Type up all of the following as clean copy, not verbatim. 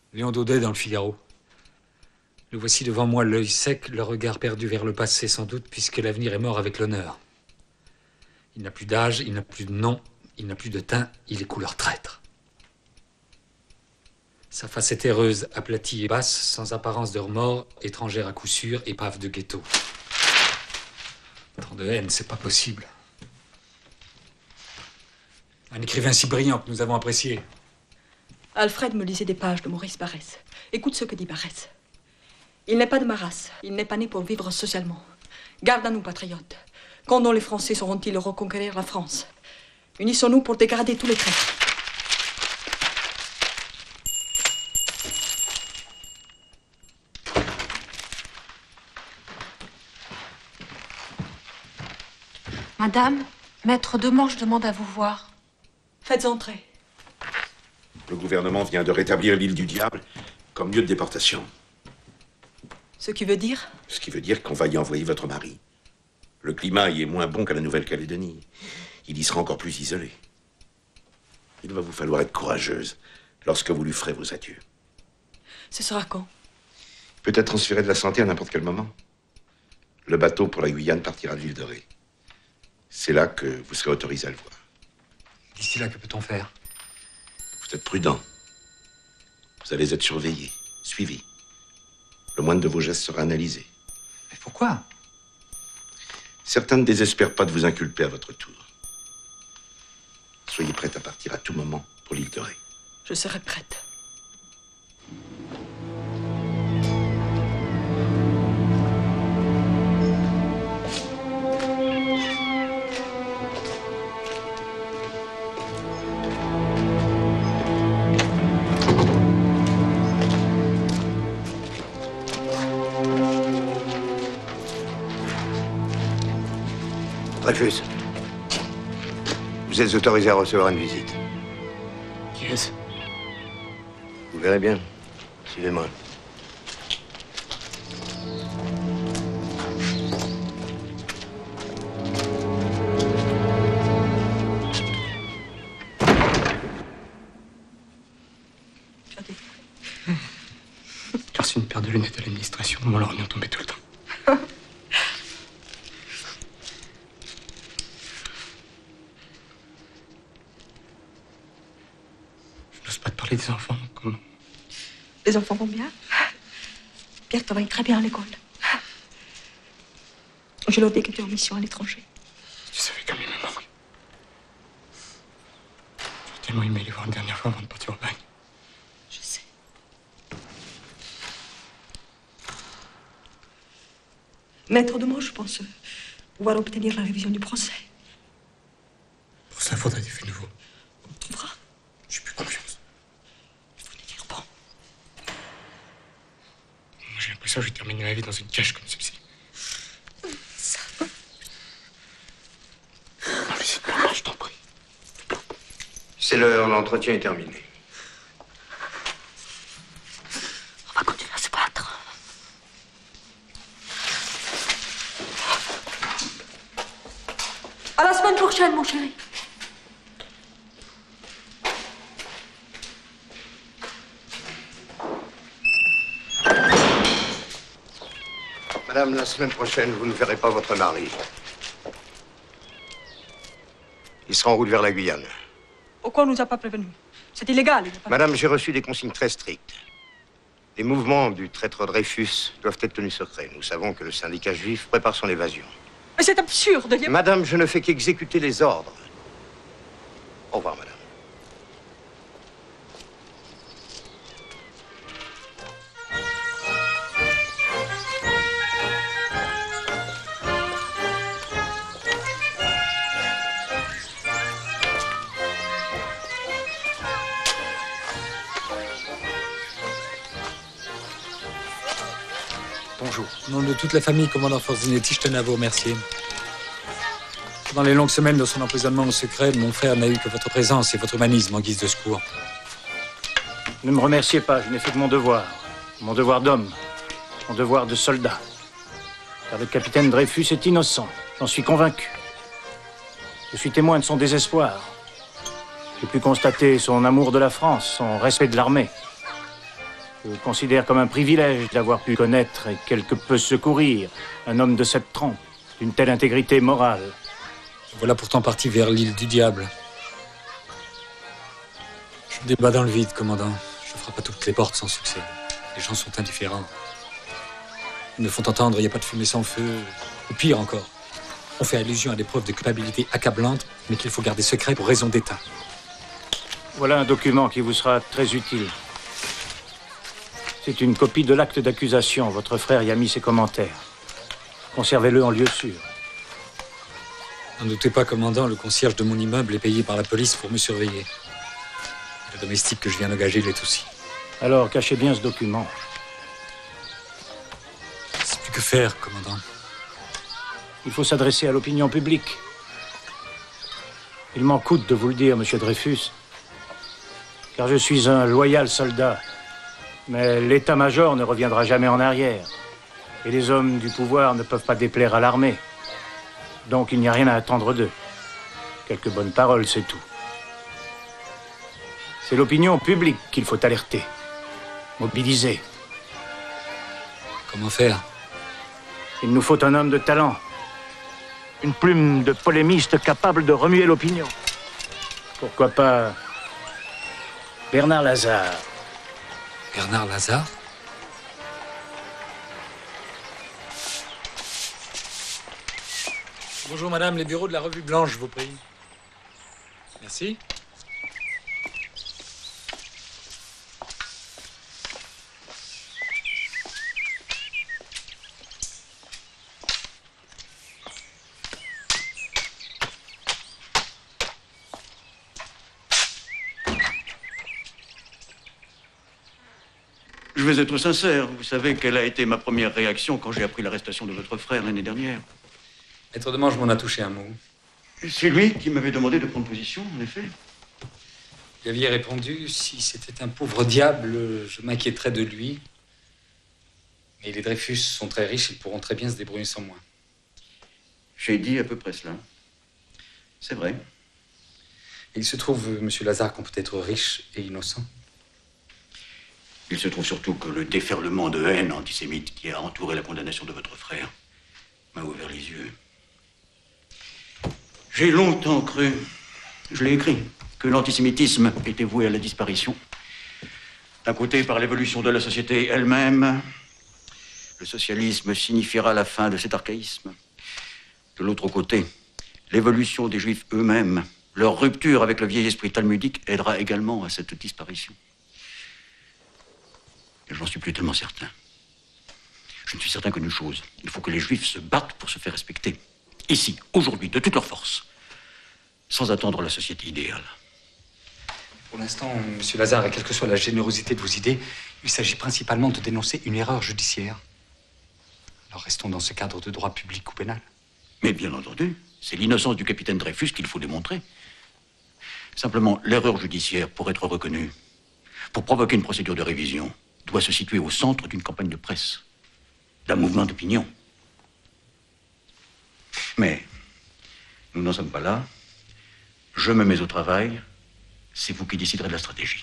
Léon Daudet dans le Figaro. Le voici devant moi, l'œil sec, le regard perdu vers le passé sans doute, puisque l'avenir est mort avec l'honneur. Il n'a plus d'âge, il n'a plus de nom, il n'a plus de teint, il est couleur traître. Sa face est terreuse, aplatie et basse, sans apparence de remords, étrangère à coup sûr, épave de ghetto. Tant de haine, c'est pas possible. Un écrivain si brillant que nous avons apprécié. Alfred me lisait des pages de Maurice Barrès. Écoute ce que dit Barrès. Il n'est pas de ma race. Il n'est pas né pour vivre socialement. Garde à nous, patriotes. Quand donc les Français sauront-ils reconquérir la France? Unissons-nous pour dégrader tous les traîtres. Madame, maître Demange demande à vous voir. Faites entrer. Le gouvernement vient de rétablir l'île du Diable comme lieu de déportation. Ce qui veut dire? Ce qui veut dire qu'on va y envoyer votre mari. Le climat y est moins bon qu'à la Nouvelle-Calédonie. Il y sera encore plus isolé. Il va vous falloir être courageuse lorsque vous lui ferez vos adieux. Ce sera quand? Peut-être transféré de la santé à n'importe quel moment. Le bateau pour la Guyane partira de l'île de Ré. C'est là que vous serez autorisé à le voir. D'ici là, que peut-on faire? Vous êtes prudent. Vous allez être surveillé, suivi. Le moindre de vos gestes sera analysé. Mais pourquoi? Certains ne désespèrent pas de vous inculper à votre tour. Soyez prête à partir à tout moment pour l'île de Ré. Je serai prête. Dreyfus, vous êtes autorisé à recevoir une visite. Qui est-ce? Vous verrez bien. Suivez-moi. J'ai reçu une paire de lunettes à l'administration. Mon lorgnon tombait tout le temps. Les enfants, comment? Les enfants vont bien. Pierre travaille très bien à l'école. Je leur dis que tu es en mission à l'étranger. Tu savais comme il me manque. J'ai tellement aimé les voir une dernière fois avant de partir au bagne. Je sais. Maître Demange, je pense pouvoir obtenir la révision du procès. Pour ça, faudrait des faits nouveaux. On trouvera. J'ai plus confiance. J'ai l'impression que j'ai terminé ma vie dans une cage comme celle-ci. Ça. Non, mais c'est pas, je t'en prie. C'est l'heure, l'entretien est terminé. On va continuer à se battre. À la semaine prochaine, mon chéri. Madame, la semaine prochaine, vous ne verrez pas votre mari. Il sera en route vers la Guyane. Pourquoi on nous a pas prévenus? C'est illégal. Madame, j'ai reçu des consignes très strictes. Les mouvements du traître Dreyfus doivent être tenus secrets. Nous savons que le syndicat juif prépare son évasion. Mais c'est absurde. Madame, je ne fais qu'exécuter les ordres. Au revoir, madame. Bonjour. Au nom de toute la famille, commandant Forzinetti, je tenais à vous remercier. Pendant les longues semaines de son emprisonnement au secret, mon frère n'a eu que votre présence et votre humanisme en guise de secours. Ne me remerciez pas, je n'ai fait que mon devoir d'homme, mon devoir de soldat. Car le capitaine Dreyfus est innocent, j'en suis convaincu. Je suis témoin de son désespoir. J'ai pu constater son amour de la France, son respect de l'armée. Je considère comme un privilège d'avoir pu connaître et quelque peu secourir un homme de cette trempe, d'une telle intégrité morale. Voilà pourtant parti vers l'île du diable. Je débat dans le vide, commandant. Je frappe à toutes les portes sans succès. Les gens sont indifférents. Ils me font entendre, il n'y a pas de fumée sans feu. Ou pire encore, on fait allusion à des preuves de culpabilité accablantes, mais qu'il faut garder secret pour raison d'État. Voilà un document qui vous sera très utile. C'est une copie de l'acte d'accusation. Votre frère y a mis ses commentaires. Conservez-le en lieu sûr. N'en doutez pas, commandant, le concierge de mon immeuble est payé par la police pour me surveiller. Le domestique que je viens d'engager l'est aussi. Alors, cachez bien ce document. C'est plus que faire, commandant. Il faut s'adresser à l'opinion publique. Il m'en coûte de vous le dire, monsieur Dreyfus, car je suis un loyal soldat. Mais l'état-major ne reviendra jamais en arrière. Et les hommes du pouvoir ne peuvent pas déplaire à l'armée. Donc il n'y a rien à attendre d'eux. Quelques bonnes paroles, c'est tout. C'est l'opinion publique qu'il faut alerter, mobiliser. Comment faire? Il nous faut un homme de talent. Une plume de polémiste capable de remuer l'opinion. Pourquoi pas Bernard Lazare? Bernard Lazare? Bonjour madame, les bureaux de la Revue Blanche, je vous prie. Merci. Je vais être sincère. Vous savez quelle a été ma première réaction quand j'ai appris l'arrestation de votre frère l'année dernière. Maître Demange m'en a touché un mot. C'est lui qui m'avait demandé de prendre position, en effet. Vous aviez répondu, si c'était un pauvre diable, je m'inquiéterais de lui. Mais les Dreyfus sont très riches, ils pourront très bien se débrouiller sans moi. J'ai dit à peu près cela. C'est vrai. Et il se trouve, monsieur Lazare, qu'on peut être riche et innocent. Il se trouve surtout que le déferlement de haine antisémite qui a entouré la condamnation de votre frère m'a ouvert les yeux. J'ai longtemps cru, je l'ai écrit, que l'antisémitisme était voué à la disparition. D'un côté, par l'évolution de la société elle-même, le socialisme signifiera la fin de cet archaïsme. De l'autre côté, l'évolution des Juifs eux-mêmes, leur rupture avec le vieil esprit talmudique aidera également à cette disparition. Et je n'en suis plus tellement certain. Je ne suis certain qu'une chose, il faut que les Juifs se battent pour se faire respecter. Ici, aujourd'hui, de toute leur force, sans attendre la société idéale. Pour l'instant, monsieur Lazare, et quelle que soit la générosité de vos idées, il s'agit principalement de dénoncer une erreur judiciaire. Alors restons dans ce cadre de droit public ou pénal. Mais bien entendu, c'est l'innocence du capitaine Dreyfus qu'il faut démontrer. Simplement, l'erreur judiciaire, pour être reconnue, pour provoquer une procédure de révision, doit se situer au centre d'une campagne de presse, d'un mouvement d'opinion. Mais nous n'en sommes pas là. Je me mets au travail. C'est vous qui déciderez de la stratégie.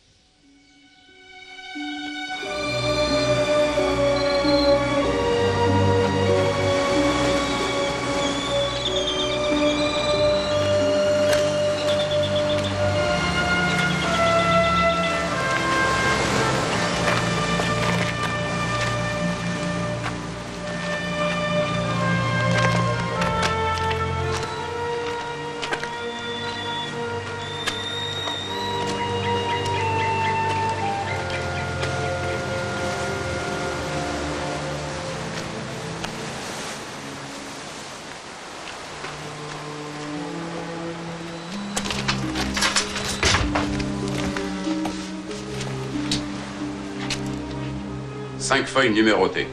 Cinq feuilles numérotées.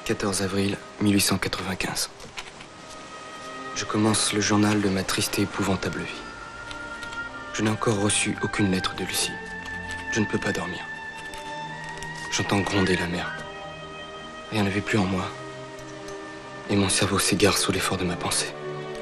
14 avril 1895. Je commence le journal de ma triste et épouvantable vie. Je n'ai encore reçu aucune lettre de Lucie. Je ne peux pas dormir. J'entends gronder la mer. Rien ne va plus en moi. Et mon cerveau s'égare sous l'effort de ma pensée.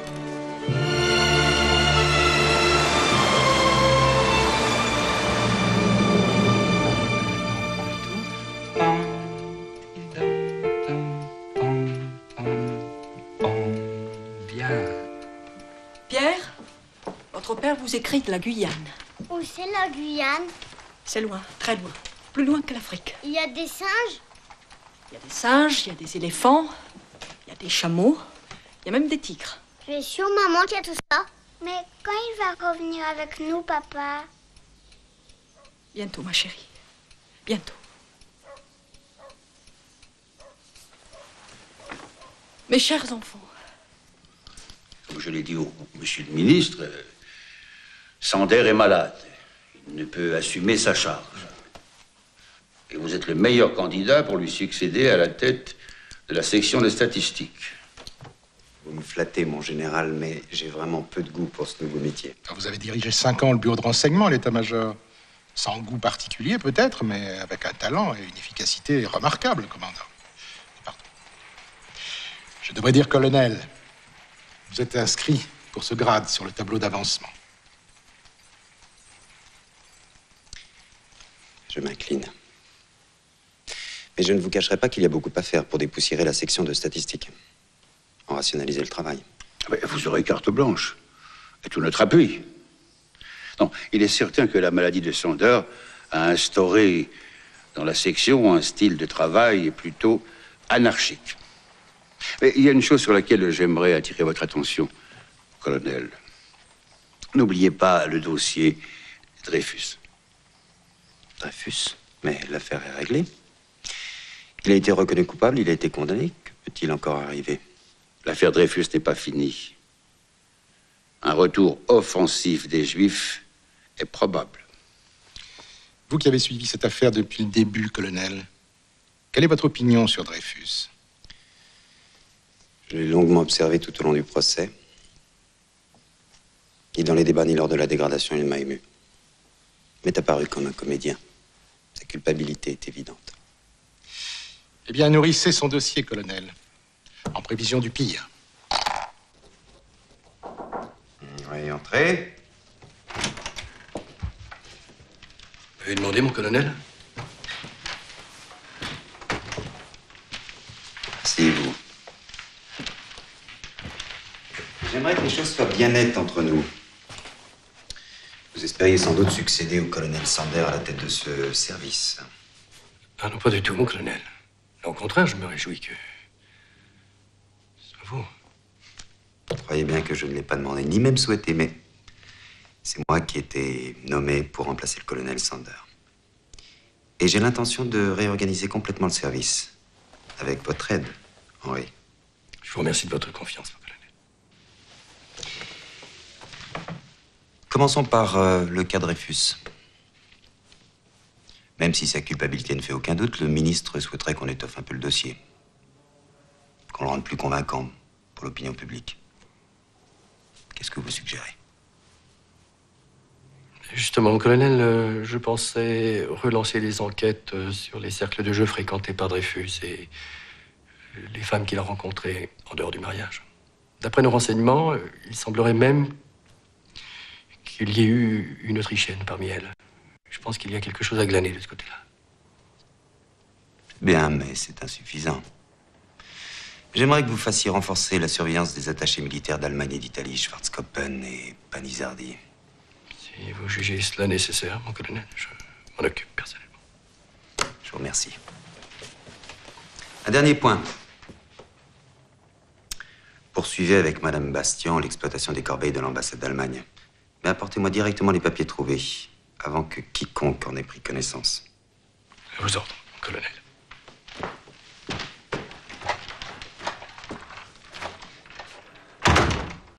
Pierre, votre père vous écrit de la Guyane. Où c'est la Guyane? C'est loin, très loin. Plus loin que l'Afrique. Il y a des singes? Il y a des singes, il y a des éléphants, il y a des chameaux, il y a même des tigres. Tu es sûre, maman, qu'il y a tout ça? Mais quand il va revenir avec nous, papa? Bientôt, ma chérie. Bientôt. Mes chers enfants. Comme je l'ai dit au monsieur le ministre, Sander est malade. Il ne peut assumer sa charge. Et vous êtes le meilleur candidat pour lui succéder à la tête de la section de statistiques. Vous me flattez, mon général, mais j'ai vraiment peu de goût pour ce nouveau métier. Vous avez dirigé 5 ans le bureau de renseignement à l'état-major. Sans goût particulier, peut-être, mais avec un talent et une efficacité remarquables, commandant. Pardon. Je devrais dire colonel. Vous êtes inscrit pour ce grade sur le tableau d'avancement. Je m'incline. Mais je ne vous cacherai pas qu'il y a beaucoup à faire pour dépoussiérer la section de statistiques. En rationaliser le travail. Mais vous aurez carte blanche. Et tout notre appui. Non, il est certain que la maladie de Sander a instauré dans la section un style de travail plutôt anarchique. Mais il y a une chose sur laquelle j'aimerais attirer votre attention, colonel. N'oubliez pas le dossier Dreyfus. Dreyfus? Mais l'affaire est réglée. Il a été reconnu coupable, il a été condamné. Que peut-il encore arriver? L'affaire Dreyfus n'est pas finie. Un retour offensif des Juifs est probable. Vous qui avez suivi cette affaire depuis le début, colonel, quelle est votre opinion sur Dreyfus? Je l'ai longuement observé tout au long du procès. Ni dans les débats, ni lors de la dégradation, il m'a ému. Il m'est apparu comme un comédien. Sa culpabilité est évidente. Eh bien, nourrissez son dossier, colonel, en prévision du pire. Oui, entrez. Vous pouvez demander, mon colonel? Asseyez-vous. J'aimerais que les choses soient bien nettes entre nous. Vous espériez sans doute succéder au colonel Sander à la tête de ce service. Ah non, pas du tout, mon colonel. Au contraire, je me réjouis que ce soit vous. Croyez bien que je ne l'ai pas demandé, ni même souhaité, mais c'est moi qui ai été nommé pour remplacer le colonel Sander. Et j'ai l'intention de réorganiser complètement le service, avec votre aide, Henri. Je vous remercie de votre confiance, mon colonel. Commençons par le cas Dreyfus. Même si sa culpabilité ne fait aucun doute, le ministre souhaiterait qu'on étoffe un peu le dossier. Qu'on le rende plus convaincant pour l'opinion publique. Qu'est-ce que vous suggérez? Justement, mon colonel, je pensais relancer les enquêtes sur les cercles de jeu fréquentés par Dreyfus et les femmes qu'il a rencontrées en dehors du mariage. D'après nos renseignements, il semblerait même qu'il y ait eu une Autrichienne parmi elles. Je pense qu'il y a quelque chose à glaner de ce côté-là. Bien, mais c'est insuffisant. J'aimerais que vous fassiez renforcer la surveillance des attachés militaires d'Allemagne et d'Italie, Schwarzkoppen et Panizardi. Si vous jugez cela nécessaire, mon colonel, je m'en occupe personnellement. Je vous remercie. Un dernier point. Poursuivez avec Madame Bastian l'exploitation des corbeilles de l'ambassade d'Allemagne. Mais apportez-moi directement les papiers trouvés, avant que quiconque en ait pris connaissance. À vos ordres, colonel.